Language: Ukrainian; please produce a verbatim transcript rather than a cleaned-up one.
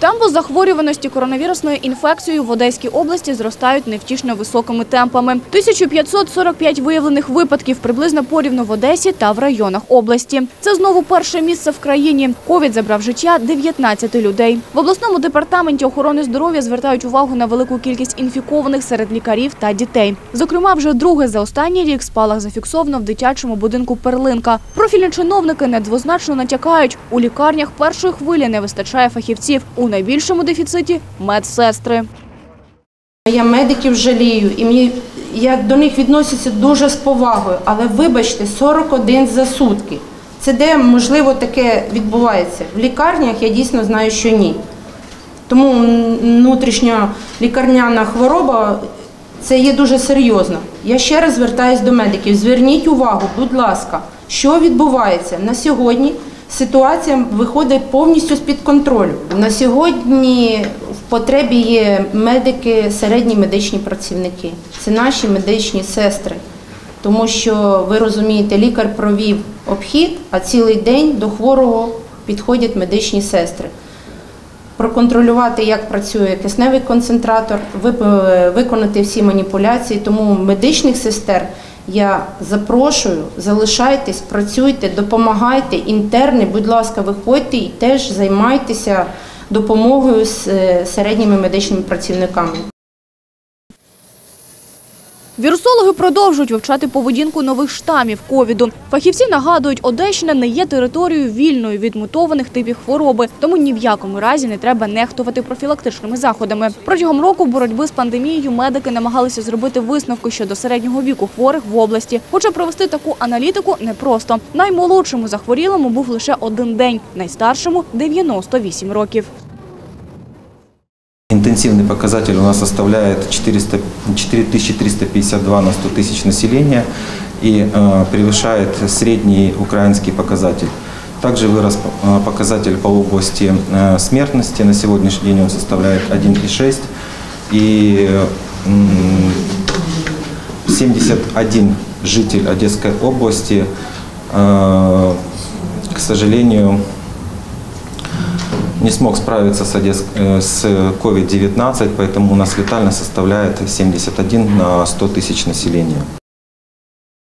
Темпи захворюваності коронавірусною інфекцією в Одеській області зростають невтішно високими темпами. тисяча п'ятсот сорок п'ять виявлених випадків приблизно порівну в Одесі та в районах області. Це знову перше місце в країні. ковід забрав життя дев'ятнадцяти людей. В обласному департаменті охорони здоров'я звертають увагу на велику кількість інфікованих серед лікарів та дітей. Зокрема, вже друге за останній рік спалах зафіксовано в дитячому будинку «Перлинка». Профільні чиновники недвозначно натякають, у лікарнях першої хвилі не вистачає фахівців. У найбільшому дефіциті – медсестри. Я медиків жалію, і мені, я до них відносяться дуже з повагою, але вибачте, сорок один за сутки. Це де, можливо, таке відбувається? В лікарнях я дійсно знаю, що ні. Тому внутрішня лікарняна хвороба – це є дуже серйозно. Я ще раз звертаюся до медиків, зверніть увагу, будь ласка, що відбувається на сьогодні. Ситуація виходить повністю з-під контролю. На сьогодні в потребі є медики, середні медичні працівники. Це наші медичні сестри. Тому що, ви розумієте, лікар провів обхід, а цілий день до хворого підходять медичні сестри. Проконтролювати, як працює кисневий концентратор, виконати всі маніпуляції. Тому медичних сестер я запрошую, залишайтесь, працюйте, допомагайте, інтерни, будь ласка, виходьте і теж займайтеся допомогою з середніми медичними працівниками. Вірусологи продовжують вивчати поведінку нових штамів ковіду. Фахівці нагадують, Одещина не є територією вільною від мутованих типів хвороби, тому ні в якому разі не треба нехтувати профілактичними заходами. Протягом року боротьби з пандемією медики намагалися зробити висновки щодо середнього віку хворих в області. Хоча провести таку аналітику непросто. Наймолодшому захворілому був лише один день, найстаршому – дев'яносто вісім років. Интенсивный показатель у нас составляет четыре тысячи триста пятьдесят два на сто тысяч населения и э, превышает средний украинский показатель. Также вырос э, показатель по области э, смертности. На сегодняшний день он составляет один и шесть. И э, семьдесят один житель Одесской области, э, к сожалению, не смог справиться с ковид девятнадцать, поэтому у нас летальность составляет семьдесят один на сто тысяч населения.